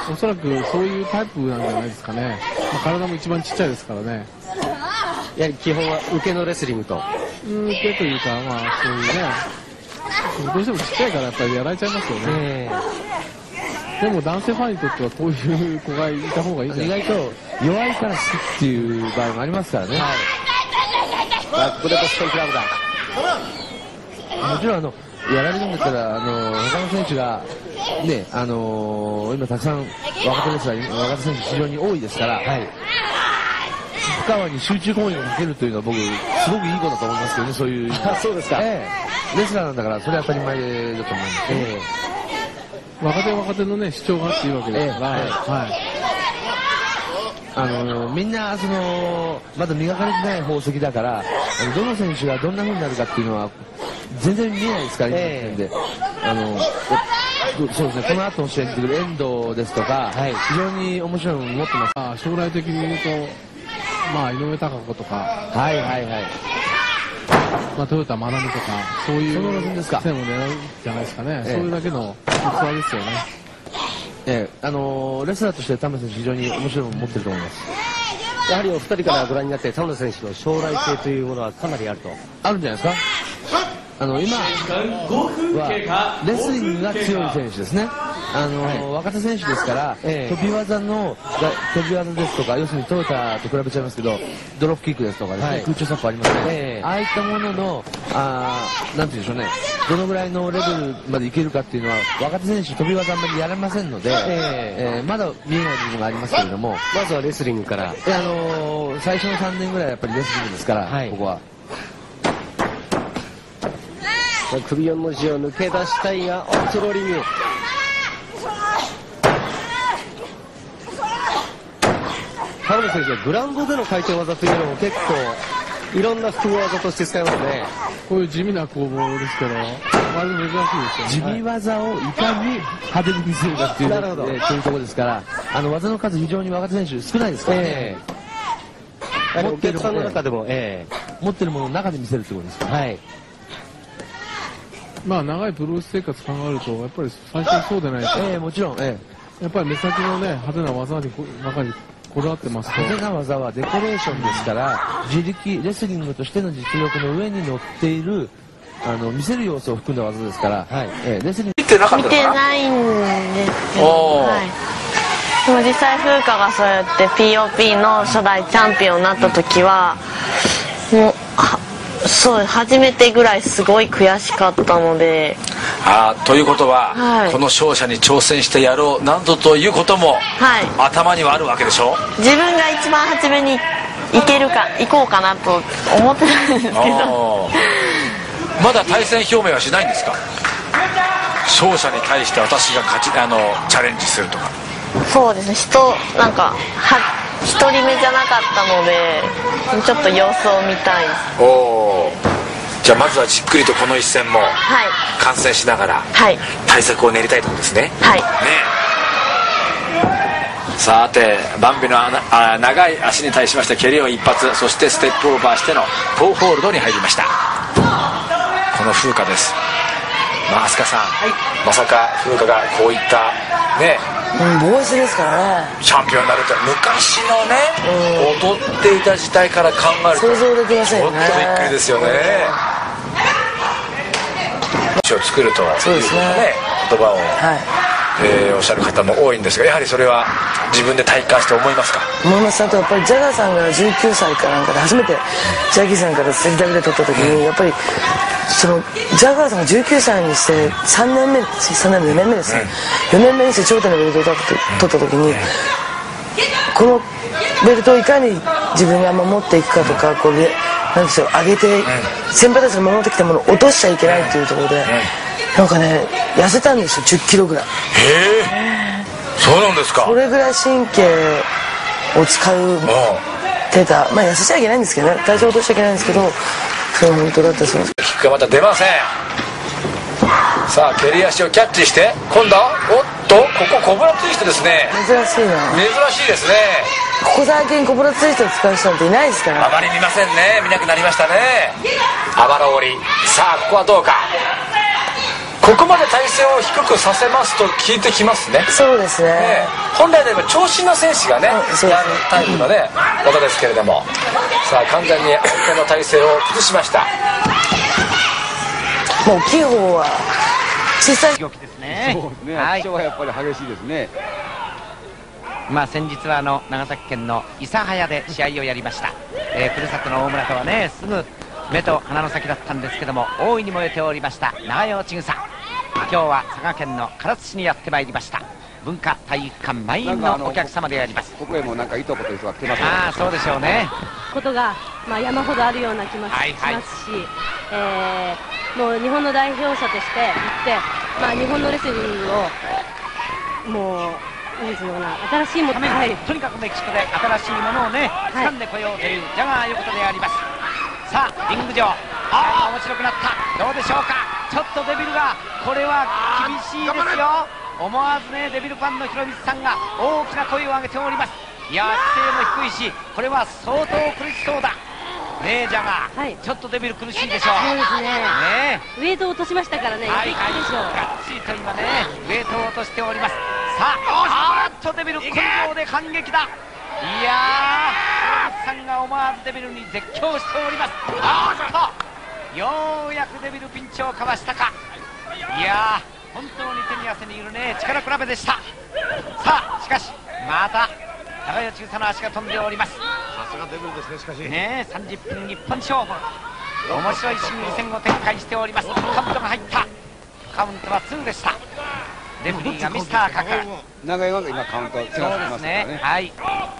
おそらくそういうタイプなんじゃないですかね。まあ、体も一番ちっちゃいですからね。 やはり基本は受けのレスリングと。 受けというか、まあそういうね、どうしてもちっちゃいからやっぱりやられちゃいますよね。でも男性ファンにとってはこういう子がいた方がいいんじゃないですか。 意外と弱いから好きっていう場合もありますからね。 はい、ここでボストンクラブだ。 もちろんやられるんだったら他の選手がね今たくさん若手選手非常に多いですから、はい、深川に集中攻撃をかけるというのは僕すごくいいことだと思いますけどね。そういうそうですか、 レスラーなんだからそれは当たり前だと思うんですけど、 若手のね主張があっていいわけですから、 みんなまだ磨かれてない宝石だからどの選手がどんな風になるかっていうのは全然見えないですから、今の時点でそうですね、この後の試合に出てくる遠藤ですとか、非常に面白いものを持ってます。 将来的に言うと、まあ、井上貴子とか、まあ、豊田真奈美とか、そういう線を狙うんじゃないですかね。そういうだけの器ですよね。 レスラーとして田村選手非常に面白いものを持ってると思います。 やはりお二人からご覧になって田村選手の将来性というものはかなりあると。 あるんじゃないですか。今はレスリングが強い選手ですね。若手選手ですから、飛び技ですとか、要するにトヨタと比べちゃいますけど、ドロップキックですとかですね、空中サップありますね。ああいったものの、なんていうんでしょうね、どのぐらいのレベルまでいけるかっていうのは、若手選手飛び技あんまりやれませんので、まだ見えない部分がありますけれども、 まずはレスリングから。 最初の3年ぐらいはやっぱりレスリングですから、ここは。 首4の字を抜け出したいが、トローリング。田村選手はグラウンドでの回転技というのも結構いろんな複合技として使いますね。 こういう地味な攻防ですけど、割と珍しいですよね。 地味技をいかに派手に見せるかっていうというところですから、技の数非常に若手選手少ないですからね。 お客さんの中でも、 持ってるものの中で見せるってことですから。まあ長いプロレス生活考えると、やっぱり最初はそうでないと。 もちろん、やっぱり目先のね、派手な技に中にこだわってますと。 派手な技はデコレーションですから、自力、レスリングとしての実力の上に乗っている、見せる要素を含んだ技ですから、レスリング見てないんですけど、でも実際風花がそうやって POP の初代チャンピオンになった時は、もう、そう初めてぐらいすごい悔しかったので。 ということは、この勝者に挑戦してやろうなどということも、頭にはあるわけでしょ。 自分が一番初めに行こうかなと思ってたんですけどまだ対戦表明はしないんですか。勝者に対して私がチャレンジするとか。 そうですね、なんか1人目じゃなかったのでちょっと様子を見たい。 じゃあまずはじっくりとこの一戦も観戦しながら対策を練りたいところですね。さてバンビの長い足に対しまして蹴りを一発、そしてステップオーバーしての4ホールドに入りました。この風花です。飛鳥さん、まさか風花がこういったね、 ボイスですからね、 チャンピオンになるって昔のね、踊っていた時代から考えると想像できませんよね。 ちょっとびっくりですよね。を作るというね、言葉を、おっしゃる方も多いんですが、やはりそれは自分で体感して思いますか。 思います。あとやっぱりジャガーさんが19歳かなんかで初めてジャギーさんからセリダビで取った時に、やっぱりそのジャガーさんが19歳にして4年目ですね、4年目にして頂点のベルトを取った時に、このベルトをいかに自分が守っていくかとか、こうなんでしょう、上げて、先輩たちが守ってきたものを落としちゃいけないっていうところで、なんかね、痩せたんですよ、10キロぐらい。 そうなんですか。 それぐらい神経を使ってた。まあ痩せちゃいけないんですけどね、体重落としちゃいけないんですけど、それは本当だったそうです。 キックがまた出ません。さあ蹴り足をキャッチして、今度はここコブラツイストですね。 珍しいな。 珍しいですね。 ここ最近コブラツイストを使う人なんていないですから。 あまり見ませんね。見なくなりましたね。あばら折り。さあここはどうか。 ここまで体勢を低くさせますと効いてきますね。 そうですね。 本来であれば長身の選手がね、やるタイプのね技ですけれども、さあ完全に相手の体勢を崩しました。 もう大きい方は小さい動きですね。 そうですね。圧勝はやっぱり激しいですね。 まあ先日は長崎県の諫早で試合をやりました。ふるさとの大村とはね、すぐ目と鼻の先だったんですけども、大いに燃えておりました長与千草。今日は佐賀県の唐津市にやってまいりました。文化体育館満員のお客様であります。 ここへもなんかいとこという人が来てますね。 ああ、そうでしょうね。 ことが、まあ、山ほどあるような気もしますし、もう日本の代表者として行って、まあ、日本のレスリングをもうなんていうのかな、新しいもの、 はい、とにかくメキシコで新しいものをね掴んでこようというジャガー横田であります。さあリング上、ああ面白くなった。どうでしょうか。ちょっとデビルがこれは厳しいですよ。思わずねデビルファンの広光さんが大きな声を上げております。いや姿勢も低いし、これは相当苦しそうだねえジャガー、はい、ちょっとデビル苦しいでしょう。 そうですね。 ねウェイトを落としましたからね。 はい、 びっくりでしょう。 がっちりと今ねウェイトを落としております。さあ、デビル根性で反撃だ。いやー、さんが思わずデビルに絶叫しております。ようやくデビルピンチをかわしたか。いやー、本当に手に汗握るね力比べでした。さあしかしまた長与千草の足が飛んでおります。 さすがデビルですね。しかしねえ30分一本勝負、面白い心理戦を展開しております。カウントが入った。カウントは2でした。レフリーがミスターカク。 長井は今カウントそうですね。はい。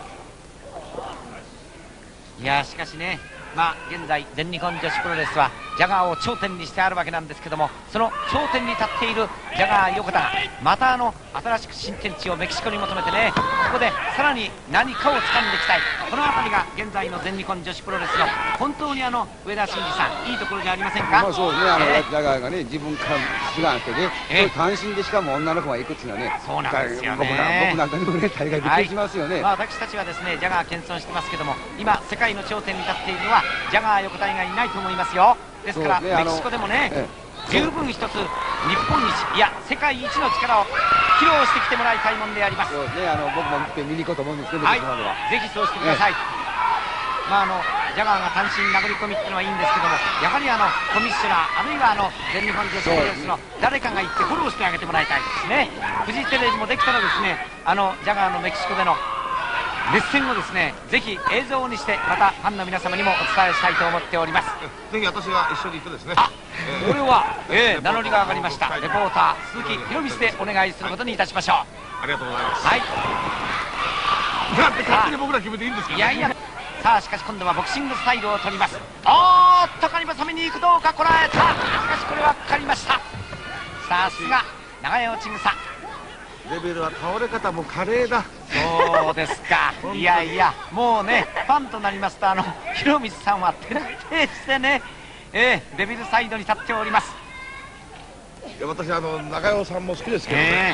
いやしかしね、まあ現在全日本女子プロレスはジャガーを頂点にしてあるわけなんですけども、その頂点に立っているジャガー横田がまた新しく新天地をメキシコに求めてね、ここでさらに何かを掴んでいきたい。この辺りが現在の全日本女子プロレスの本当に上田晋二さんいいところじゃありませんか。 まあそうですね。ジャガーがね自分から志願してね、単身でしかも女の子が行くっていうのはね、 そうなんですよね。 僕なんかにもね大概びっくりしますよね。 まあ私たちはですねジャガー謙遜してますけども、今世界の頂点に立っているのはジャガー横田以外いないと思いますよ。ですから、メキシコでもね、十分一つ日本一、いや世界一の力を披露してきてもらいたいもんであります。 そうですね。僕も見に行こうと思うんですけど、 はい、ぜひそうしてください。まあジャガーが単身殴り込みっていうのはいいんですけども、やはりコミッショナーあるいは全日本女子プロレスの誰かが行ってフォローしてあげてもらいたいですね。フジテレビもできたらですね、ジャガーのメキシコでの熱戦をですねぜひ映像にしてまたファンの皆様にもお伝えしたいと思っております。 ぜひ私が一緒に行ってですね。 これは、名乗りが上がりました。レポーター鈴木博光でお願いすることにいたしましょう。 ありがとうございます。 はい。 なんて勝手に僕ら決めていいんですか。 いやいや。さあしかし今度はボクシングスタイルを取ります。おーっとカニバサミに行くどうかこらえた。しかしこれはかかりました。さすが長与千草。 レベルは倒れ方も華麗だ。 そうですか。いやいやもうねファンとなりますと広光さんは徹底してね、デビルサイドに立っております。 いや私長与さんも好きですけどね。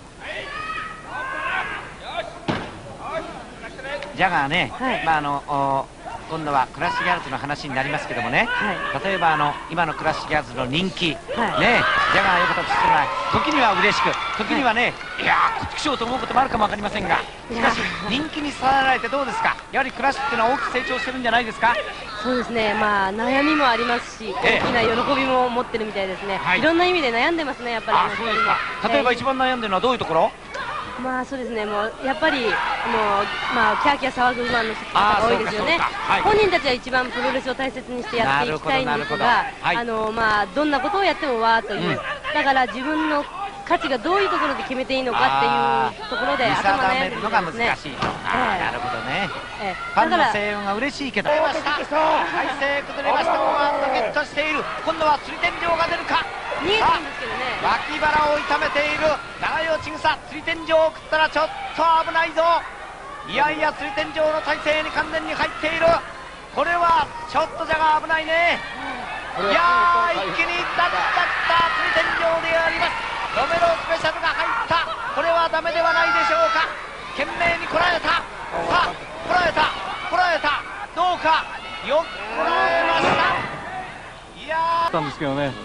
ジャガーね、 はい、 まあ今度はクラッシュギャルズの話になりますけどもね、はい、例えば今のクラッシュギャルズの人気、はい、ねジャガー横田としては時には嬉しく時にはね、いやーこっちしようと思うこともあるかも分かりませんが、しかし人気にさられてどうですか。やはりクラッシュっていうのは大きく成長してるんじゃないですか。 そうですね。まあ悩みもありますし、大きな喜びも持ってるみたいですね。いろんな意味で悩んでますねやっぱり。 そうですか。例えば一番悩んでるのはどういうところ。 まあそうですね。もうやっぱりまあキャーキャー騒ぐファンの方が多いですよね。本人たちは一番プロレスを大切にしてやっていきたいんですが、まあどんなことをやってもわーという、だから自分の価値がどういうところで決めていいのかっていうところで頭悩んでるんですね。 難しい。なるほどね。ファンの声援が嬉しいけど。体勢崩れました。ワンドゲットしている。今度は釣り天井が出るか。 逃げてるんですけどね。 脇腹を痛めている長与千草。釣り天井を食ったらちょっと危ないぞ。いやいや釣り天井の体勢に完全に入っている。これはちょっとじゃが危ないね。いやー一気にダッ釣り天井であります。ロメロスペシャルが入った。これはダメではないでしょうか。懸命にこらえた。さあこらえたどうかよくこらえました。いやーたんですけどね、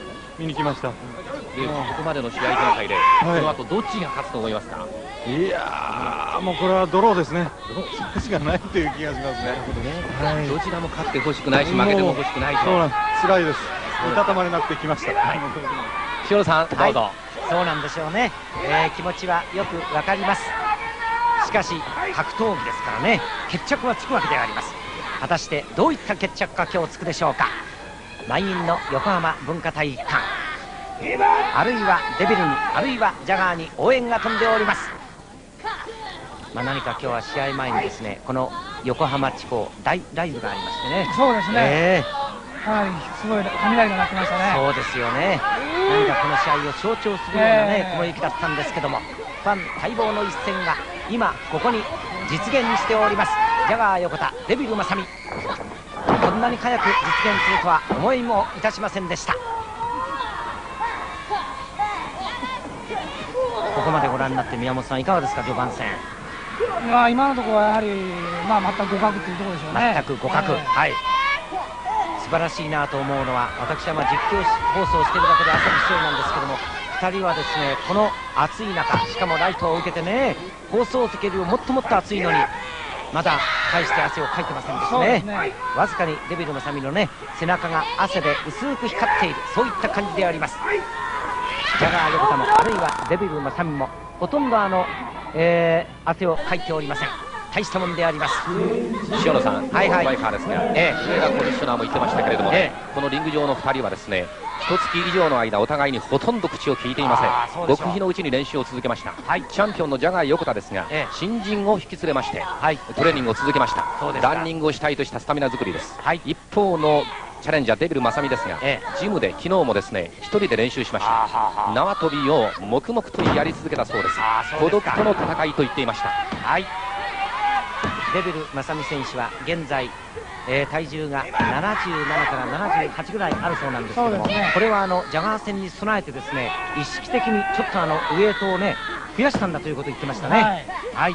見に来ました。 ここまでの試合展開で、この後どっちが勝つと思いますか？ いやー、もうこれはドローですね。それしかないという気がしますね。 どちらも勝ってほしくないし、負けても欲しくないと。 そうなんです。辛いです。いたたまれなくてきました。 塩野さん、どうぞ。 そうなんでしょうね。気持ちはよくわかります。しかし格闘技ですからね、決着はつくわけであります。果たしてどういった決着が今日つくでしょうか。満員の横浜文化体育館、あるいはデビルに、あるいはジャガーに応援が飛んでおります。何か今日は試合前にですね、この横浜地方大ライブがありましてね。 そうですね、かなりすごい雷が鳴ってましたね。 そうですよね。何かこの試合を象徴するようなね、雲行きだったんですけども、ファン待望の一戦が今ここに実現しております。ジャガー横田、デビル正美、こんなに早く実現するとは思いもいたしませんでした。ここまでご覧になって宮本さんいかがですか、序盤戦。 今のところはやはり、全く互角というところでしょうね。 全く互角、はい。素晴らしいなと思うのは、私は実況放送しているだけで汗びっしょりなんですけども、2人はですね、この暑い中、しかもライトを受けてね、放送席よりもっともっと暑いのに、まだ大して汗をかいてませんですね。わずかにデビル正美のね、背中が汗で薄く光っている、そういった感じであります。ジャガー横田も、あるいはデビル正美も、ほとんど汗をかいておりません。大したもんであります。 塩野さん、バイカーですが、上田コンディショナーも言ってましたけれどもね、このリング上の2人はですね、1月以上の間お互いにほとんど口を聞いていません。極秘のうちに練習を続けました。チャンピオンのジャガー横田ですが、新人を引き連れまして、トレーニングを続けました。ランニングを主体としたスタミナ作りです。一方のチャレンジャーデビル正美ですが、ジムで昨日もですね1人で練習しました。縄跳びを黙々とやり続けたそうです。孤独との戦いと言っていました。 デビル正美選手は現在、体重が77から78ぐらいあるそうなんですけども、これはジャガー戦に備えてですね、意識的にちょっとウエイトをね増やしたんだということを言ってましたね。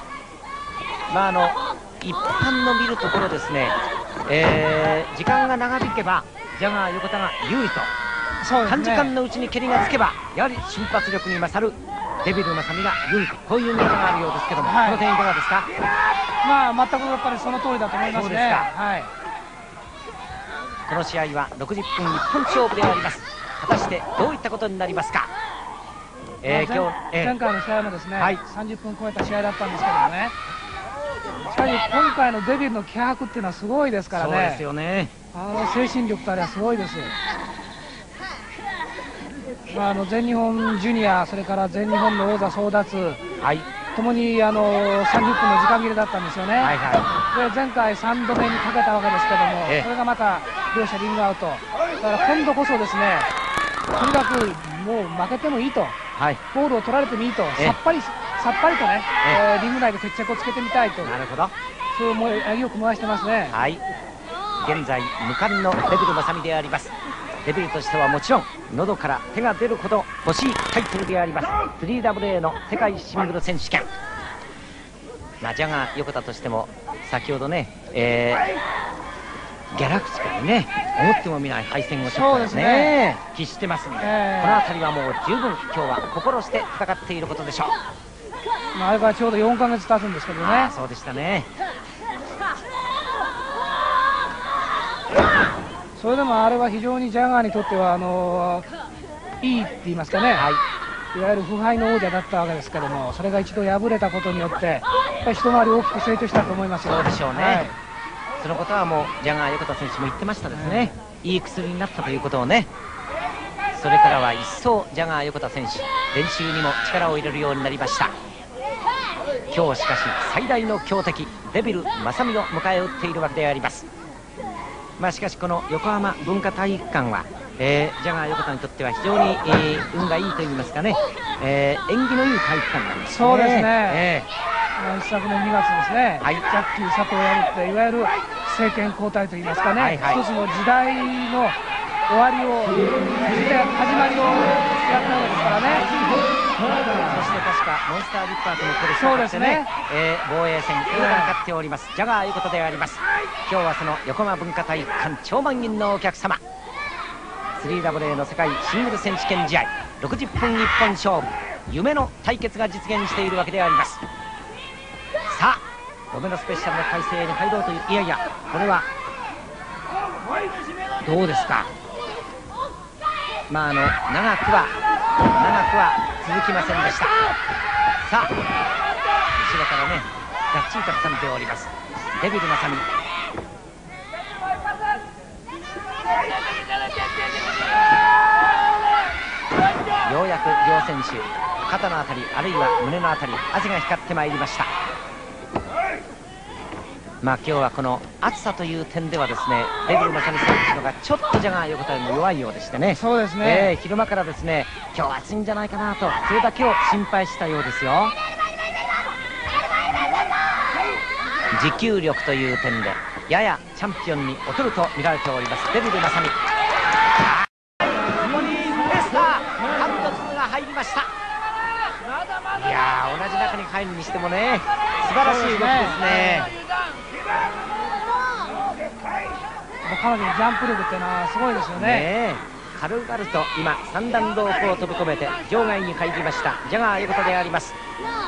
一般の見るところですね、時間が長引けばジャガー横田が有利と、短時間のうちに蹴りがつけばやはり瞬発力に勝るデビル正美が有利と、こういう見方があるようですけども、この点いかがですか？ 全くやっぱりその通りだと思いますね。そうですか。 この試合は60分一本勝負であります。果たしてどういったことになりますか？ 前回の試合もですね、30分超えた試合だったんですけどもね、しかし今回のデビルの気迫っていうのはすごいですからね。 そうですよね。 精神力とあれはすごいです。全日本ジュニア、それから全日本の王座争奪、ともに30分の時間切れだったんですよね。で前回3度目にかけたわけですけども、それがまた両者リングアウト。だから今度こそですね、とにかくもう負けてもいいと、ボールを取られてもいいと、さっぱりとね、リング内で決着をつけてみたいと、そういう意欲燃やしてますね。 現在無冠のデビル正美であります。デビルとしてはもちろん喉から手が出るほど欲しいタイトルであります 3WA の世界シングル選手権。ジャガー横田としても先ほどね、ギャラクシカにね思ってもみない敗戦をちょっとですね喫してますので、この辺りはもう十分今日は心して戦っていることでしょう。 あれからちょうど4ヶ月経つんですけどね。 そうでしたね。 それでもあれは非常にジャガーにとってはいいって言いますかね、いわゆる腐敗の王者だったわけですけども、それが一度敗れたことによってやっぱり一回り大きく成長したと思いますよ。 そうでしょうね、そのことはもうジャガー横田選手も言ってましたですね、いい薬になったということをね。それからは一層ジャガー横田選手練習にも力を入れるようになりました。今日しかし最大の強敵デビル正美を迎え撃っているわけであります。しかしこの横浜文化体育館は、ジャガー横田にとっては非常に、運がいいといいますかね、縁起のいい体育館なんですね。 そうですね、一昨年2月ですね、ジャッキー佐藤を破っていわゆる政権交代といいますかね、一つの時代の終わりを始まりをやったわけですからね。そして確かモンスターリッパーとの取りそうですね、 防衛戦映画に勝っておりますジャガー横田であります。今日はその横浜文化体育館超満員のお客様、 3AA の世界シングル選手権試合60分一本勝負、夢の対決が実現しているわけであります。さあロメロスペシャルの体制に入ろうという、いやいやこれはどうですか。長くは続きませんでした。さあ後ろからねがっちりと挟んでおりますデビル正美。ようやく両選手肩のあたりあるいは胸のあたり汗が光ってまいりました。今日はこの暑さという点ではですね、デビル正美選手のがちょっとジャガー横田よりも弱いようでしてね。 そうですね、 昼間からですね今日は暑いんじゃないかなと、それだけを心配したようですよ。持久力という点でややチャンピオンに劣ると見られておりますデビル正美。ここにレスターハンド2が入りました。いやー同じ中に入るにしてもね素晴らしい動きですね。 彼女のジャンプ力っていうのはすごいですよね。 軽々と今三段ロープを飛び込めて場外に入りましたジャガー横田であります。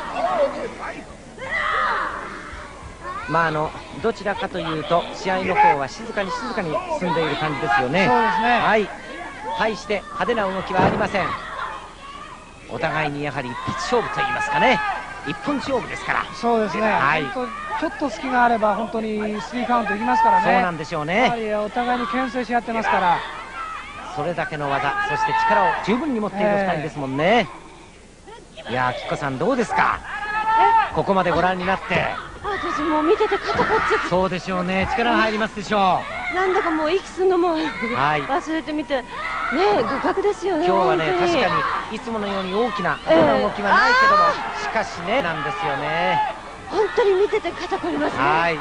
どちらかというと試合の方は静かに進んでいる感じですよね。 そうですね。 はい。対して派手な動きはありません。お互いにやはり一発勝負といいますかね、一本勝負ですから。 そうですね。 はい。 ちょっと隙があれば本当に3カウントいきますからね。 そうなんでしょうね。 やはりお互いに牽制し合ってますから。 それだけの技、そして力を十分に持っている2人ですもんね。いやー、きっこさんどうですか。ここまでご覧になって。 私もう見てて肩こっちゃって。 そうでしょうね、力が入りますでしょう。なんだかもう息するのも忘れてみてね、互角ですよね。 今日はね確かにいつものように大きな動きはないけども、しかしねなんですよね。 本当に見てて肩こりますね。 はい。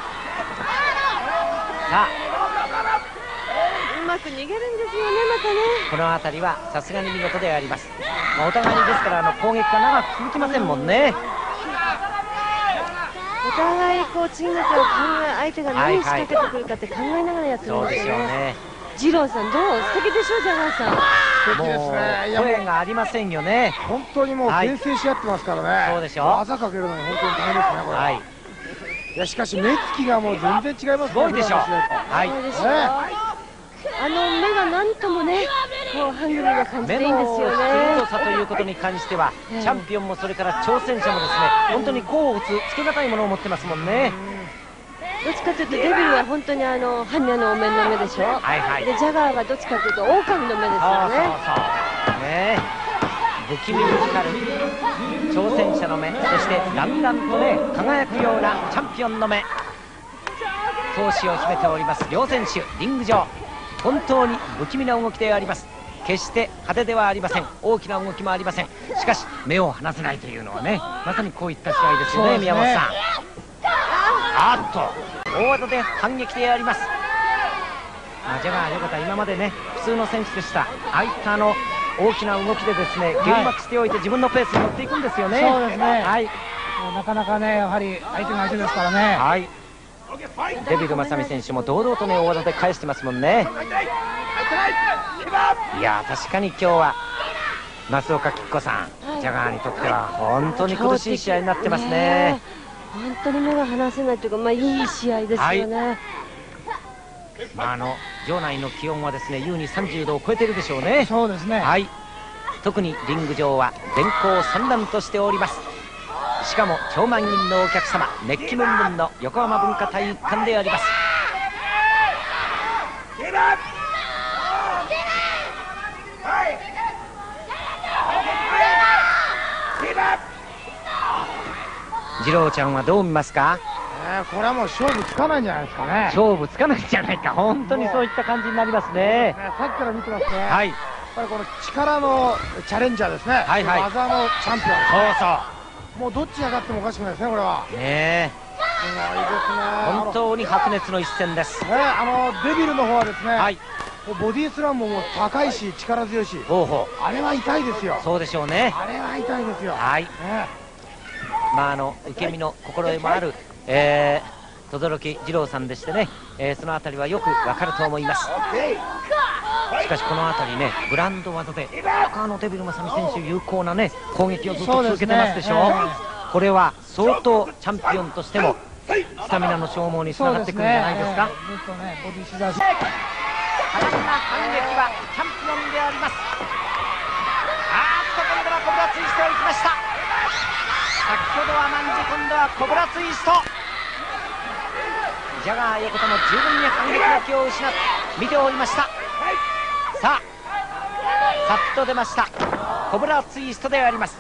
さあうまく逃げるんですよね、またね。 この辺りはさすがに見事であります。お互いにですから攻撃が長く続きませんもんね。 お互い次の手を考え、相手が何仕掛けてくるかって考えながらやってるんですよね。そうでしょうね。二郎さんどう、素敵でしょ、ジャガーさん。 素敵ですね。 声がありませんよね。 本当にもう牽制し合ってますからね。 そうでしょ。 技かけるのに本当に大変ですね、これ。はい。いやしかし目つきがもう全然違いますね。 すごいでしょ。はい。 目がなんともね、ハングリーな感じでいいんですよね。 鋭さということに関しては、チャンピオンもそれから挑戦者もですね、本当に甲をつけがたいものを持ってますもんね。 どっちかというとデビルは本当に般若のお面の目でしょ。はいはい。でジャガーがどっちかというと狼の目ですよね。 そうね。不気味に光る挑戦者の目、そしてだんだんとね輝くようなチャンピオンの目、闘志を秘めております両選手。リング上本当に不気味な動きであります。決して派手ではありません。大きな動きもありません。しかし目を離せないというのはね、まさにこういった試合ですよね、宮本さん。大技で反撃であります。ジャガー横田今までね普通の選手でした。ああいった大きな動きでですね減幕しておいて自分のペースに乗っていくんですよね。 そうですね。はい。なかなかねやはり相手が相手ですからね。 はい。デビル正美選手も堂々とね大技で返してますもんね。いや確かに今日は増岡吉子さん、ジャガーにとっては本当に苦しい試合になってますね。 本当に目が離せないというか、いい試合ですよね。 場内の気温はですね優に30度を超えているでしょうね。 そうですね。 はい。特にリング上は電光散乱としております。しかも超満員のお客様、熱気ムンムンの横浜文化体育館であります。次郎ちゃんはどう見ますか。 これはもう勝負つかないんじゃないですかね。 勝負つかないんじゃないか。本当にそういった感じになりますね。 さっきから見てますね。 はい。 やっぱりこの力のチャレンジャーですね。はいはい。技のチャンピオン。そうそう。もうどっちが勝ってもおかしくないですね、これは。 ねえ。 すごいですね。 本当に白熱の一戦です。 デビルの方はですね。はい。ボディスラムも高いし力強いし。あれは痛いですよ。 そうでしょうね。 あれは痛いですよ。 はい。受け身の心得もある轟二郎さんでしてね、そのあたりはよくわかると思います。 しかしこの辺りね、グランド技でデビルマサミ選手有効なね攻撃をずっと続けてますでしょ。これは相当チャンピオンとしてもスタミナの消耗につながってくるんじゃないですか。 ずっとねボディシザー果敢な反撃はチャンピオンであります。今度はコブラツイストをいきました。先ほどはマンジ、今度はコブラツイスト。ジャガー横田も十分に反撃の気を失って見ておりました。さあさっと出ましたコブラツイストであります。